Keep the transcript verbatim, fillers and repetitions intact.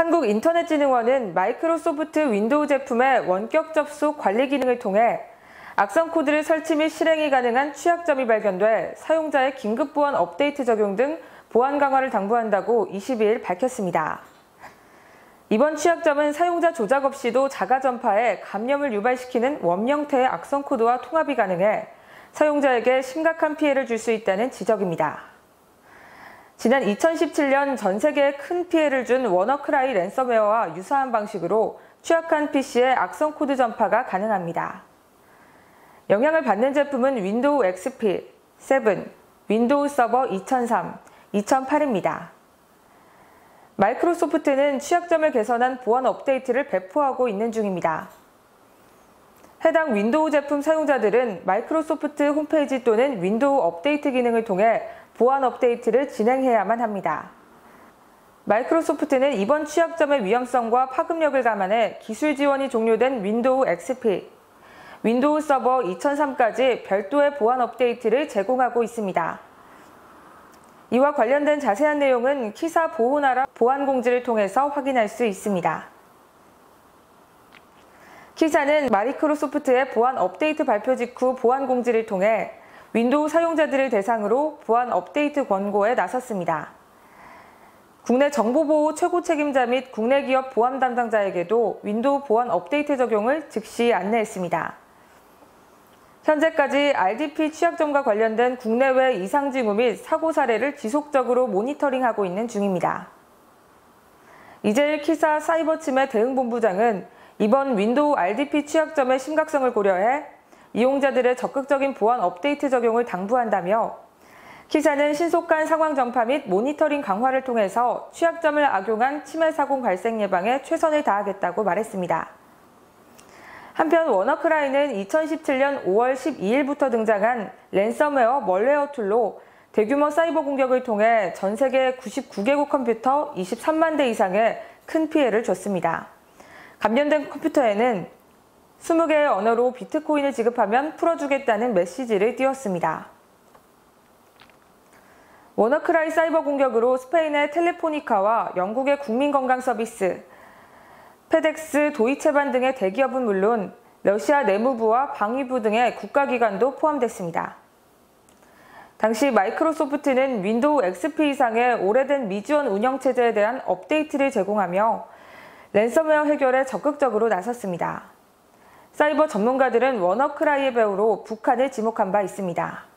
한국인터넷진흥원은 마이크로소프트 윈도우 제품의 원격 접속 관리 기능을 통해 악성 코드를 설치 및 실행이 가능한 취약점이 발견돼 사용자의 긴급 보안 업데이트 적용 등 보안 강화를 당부한다고 이십이일 밝혔습니다. 이번 취약점은 사용자 조작 없이도 자가 전파해 감염을 유발시키는 웜 형태의 악성 코드와 통합이 가능해 사용자에게 심각한 피해를 줄 수 있다는 지적입니다. 지난 이천십칠년 전 세계에 큰 피해를 준 워너크라이 랜섬웨어와 유사한 방식으로 취약한 피시의 악성 코드 전파가 가능합니다. 영향을 받는 제품은 윈도우 엑스피, 칠, 윈도우 서버 이천삼, 이천팔입니다. 마이크로소프트는 취약점을 개선한 보안 업데이트를 배포하고 있는 중입니다. 해당 윈도우 제품 사용자들은 마이크로소프트 홈페이지 또는 윈도우 업데이트 기능을 통해 보안 업데이트를 진행해야만 합니다. 마이크로소프트는 이번 취약점의 위험성과 파급력을 감안해 기술 지원이 종료된 윈도우 엑스피, 윈도우 서버 이천삼까지 별도의 보안 업데이트를 제공하고 있습니다. 이와 관련된 자세한 내용은 키사 보호나라 보안 공지를 통해서 확인할 수 있습니다. 키사는 마이크로소프트의 보안 업데이트 발표 직후 보안 공지를 통해 윈도우 사용자들을 대상으로 보안 업데이트 권고에 나섰습니다. 국내 정보보호 최고 책임자 및 국내 기업 보안 담당자에게도 윈도우 보안 업데이트 적용을 즉시 안내했습니다. 현재까지 알디피 취약점과 관련된 국내외 이상 징후 및 사고 사례를 지속적으로 모니터링하고 있는 중입니다. 이재일 키사 사이버 침해 대응본부장은 이번 윈도우 알디피 취약점의 심각성을 고려해 이용자들의 적극적인 보안 업데이트 적용을 당부한다며 키사는 신속한 상황 전파 및 모니터링 강화를 통해서 취약점을 악용한 침해 사고 발생 예방에 최선을 다하겠다고 말했습니다. 한편 워너크라이는 이천십칠년 오월 십이일부터 등장한 랜섬웨어 멀웨어 툴로 대규모 사이버 공격을 통해 전 세계 구십구개국 컴퓨터 이십삼만 대 이상에 큰 피해를 줬습니다. 감염된 컴퓨터에는 이십 개의 언어로 비트코인을 지급하면 풀어주겠다는 메시지를 띄웠습니다. 워너크라이 사이버 공격으로 스페인의 텔레포니카와 영국의 국민건강서비스, 페덱스, 도이체반 등의 대기업은 물론 러시아 내무부와 방위부 등의 국가기관도 포함됐습니다. 당시 마이크로소프트는 윈도우 엑스피 이상의 오래된 미지원 운영체제에 대한 업데이트를 제공하며 랜섬웨어 해결에 적극적으로 나섰습니다. 사이버 전문가들은 워너크라이의 배우로 북한을 지목한 바 있습니다.